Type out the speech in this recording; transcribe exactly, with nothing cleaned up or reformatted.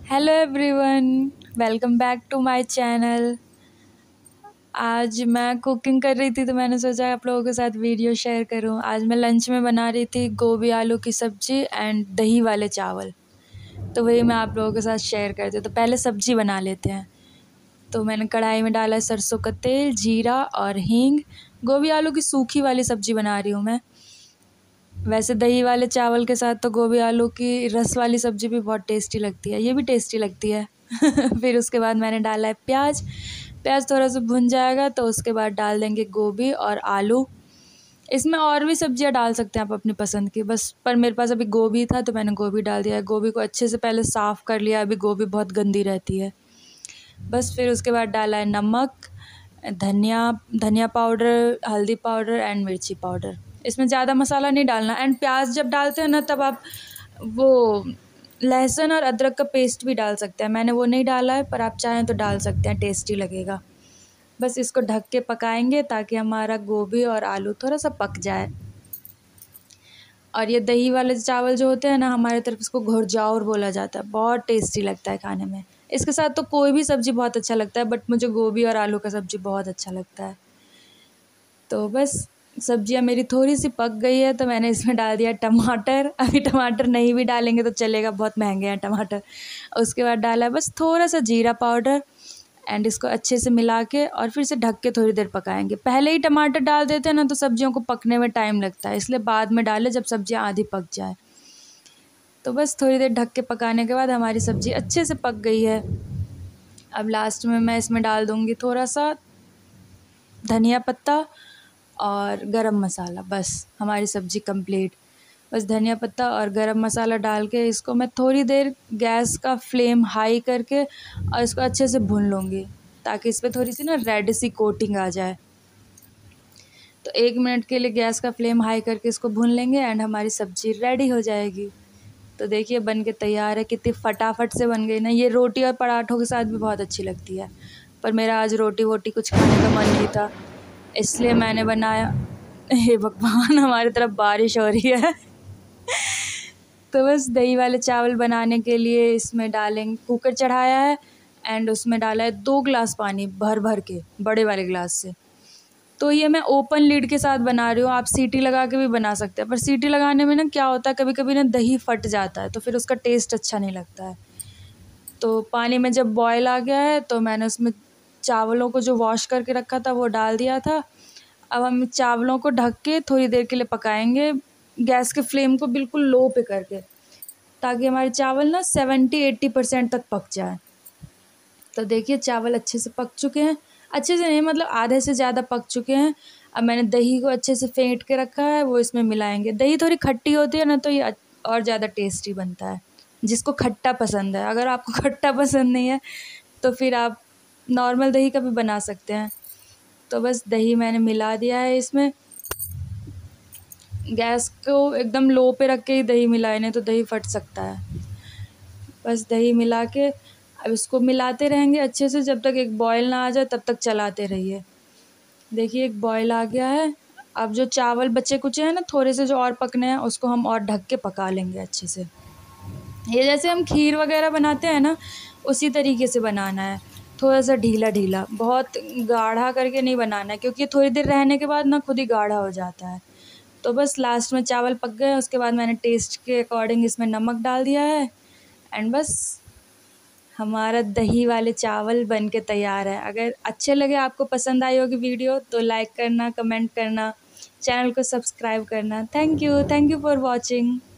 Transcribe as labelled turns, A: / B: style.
A: Hello everyone, welcome back to my channel. आज मैं cooking कर रही थी तो मैंने सोचा आप लोगों के साथ वीडियो शेयर करूं। आज मैं लंच में बना रही थी गोभी आलू की सब्ज़ी एंड दही वाले चावल, तो वही मैं आप लोगों के साथ शेयर करती हूँ। तो पहले सब्ज़ी बना लेते हैं। तो मैंने कढ़ाई में डाला सरसों का तेल, जीरा और हींग। गोभी आलू की सूखी वाली सब्ज़ी बना रही हूँ मैं। वैसे दही वाले चावल के साथ तो गोभी आलू की रस वाली सब्ज़ी भी बहुत टेस्टी लगती है, ये भी टेस्टी लगती है। फिर उसके बाद मैंने डाला है प्याज। प्याज थोड़ा सा भुन जाएगा तो उसके बाद डाल देंगे गोभी और आलू। इसमें और भी सब्जियां डाल सकते हैं आप अपनी पसंद की, बस पर मेरे पास अभी गोभी था तो मैंने गोभी डाल दिया है। गोभी को अच्छे से पहले साफ़ कर लिया, अभी गोभी बहुत गंदी रहती है। बस फिर उसके बाद डाला है नमक, धनिया धनिया पाउडर, हल्दी पाउडर एंड मिर्ची पाउडर। इसमें ज़्यादा मसाला नहीं डालना। एंड प्याज जब डालते हैं ना तब आप वो लहसुन और अदरक का पेस्ट भी डाल सकते हैं। मैंने वो नहीं डाला है, पर आप चाहें तो डाल सकते हैं, टेस्टी लगेगा। बस इसको ढक के पकाएंगे ताकि हमारा गोभी और आलू थोड़ा सा पक जाए। और ये दही वाले चावल जो होते हैं ना, हमारे तरफ इसको घोरजाउर बोला जाता है। बहुत टेस्टी लगता है खाने में। इसके साथ तो कोई भी सब्ज़ी बहुत अच्छा लगता है, बट मुझे गोभी और आलू का सब्ज़ी बहुत अच्छा लगता है। तो बस सब्जियां मेरी थोड़ी सी पक गई है तो मैंने इसमें डाल दिया टमाटर। अभी टमाटर नहीं भी डालेंगे तो चलेगा, बहुत महंगे हैं टमाटर। उसके बाद डाला है बस थोड़ा सा जीरा पाउडर एंड इसको अच्छे से मिला के और फिर से ढक के थोड़ी देर पकाएंगे। पहले ही टमाटर डाल देते हैं ना तो सब्जियों को पकने में टाइम लगता है, इसलिए बाद में डालें जब सब्जियां आधी पक जाए। तो बस थोड़ी देर ढक के पकाने के बाद हमारी सब्ज़ी अच्छे से पक गई है। अब लास्ट में मैं इसमें डाल दूँगी थोड़ा सा धनिया पत्ता और गरम मसाला। बस हमारी सब्ज़ी कंप्लीट। बस धनिया पत्ता और गरम मसाला डाल के इसको मैं थोड़ी देर गैस का फ्लेम हाई करके और इसको अच्छे से भून लूँगी ताकि इस पर थोड़ी सी ना रेड सी कोटिंग आ जाए। तो एक मिनट के लिए गैस का फ्लेम हाई करके इसको भून लेंगे एंड हमारी सब्ज़ी रेडी हो जाएगी। तो देखिए बन के तैयार है, कितनी फटाफट से बन गई ना। ये रोटी और पराठों के साथ भी बहुत अच्छी लगती है, पर मेरा आज रोटी वोटी कुछ खाने का मन नहीं था, इसलिए मैंने बनाया। हे भगवान, हमारी तरफ बारिश हो रही है। तो बस दही वाले चावल बनाने के लिए इसमें डालेंगे, कुकर चढ़ाया है एंड उसमें डाला है दो ग्लास पानी भर भर के, बड़े वाले ग्लास से। तो ये मैं ओपन लिड के साथ बना रही हूँ। आप सीटी लगा के भी बना सकते हैं, पर सीटी लगाने में ना क्या होता है, कभी कभी ना दही फट जाता है तो फिर उसका टेस्ट अच्छा नहीं लगता है। तो पानी में जब बॉयल आ गया है तो मैंने उसमें चावलों को जो वॉश करके रखा था वो डाल दिया था। अब हम चावलों को ढक के थोड़ी देर के लिए पकाएंगे, गैस के फ्लेम को बिल्कुल लो पे करके, ताकि हमारे चावल ना सेवेंटी एट्टी परसेंट तक पक जाए। तो देखिए चावल अच्छे से पक चुके हैं, अच्छे से नहीं मतलब आधे से ज़्यादा पक चुके हैं। अब मैंने दही को अच्छे से फेंट के रखा है, वो इसमें मिलाएंगे। दही थोड़ी खट्टी होती है ना तो ये और ज़्यादा टेस्टी बनता है, जिसको खट्टा पसंद है। अगर आपको खट्टा पसंद नहीं है तो फिर आप नॉर्मल दही का भी बना सकते हैं। तो बस दही मैंने मिला दिया है इसमें। गैस को एकदम लो पे रख के ही दही मिलाए, नहीं तो दही फट सकता है। बस दही मिला के अब इसको मिलाते रहेंगे अच्छे से जब तक एक बॉयल ना आ जाए, तब तक चलाते रहिए। देखिए एक बॉयल आ गया है। अब जो चावल बचे कुचे हैं ना, थोड़े से जो और पकने हैं, उसको हम और ढक के पका लेंगे अच्छे से। ये जैसे हम खीर वगैरह बनाते हैं ना, उसी तरीके से बनाना है। थोड़ा सा ढीला ढीला, बहुत गाढ़ा करके नहीं बनाना है, क्योंकि थोड़ी देर रहने के बाद ना खुद ही गाढ़ा हो जाता है। तो बस लास्ट में चावल पक गए, उसके बाद मैंने टेस्ट के अकॉर्डिंग इसमें नमक डाल दिया है एंड बस हमारा दही वाले चावल बन के तैयार है। अगर अच्छे लगे, आपको पसंद आई होगी वीडियो, तो लाइक करना, कमेंट करना, चैनल को सब्सक्राइब करना। Thank you thank you for watching.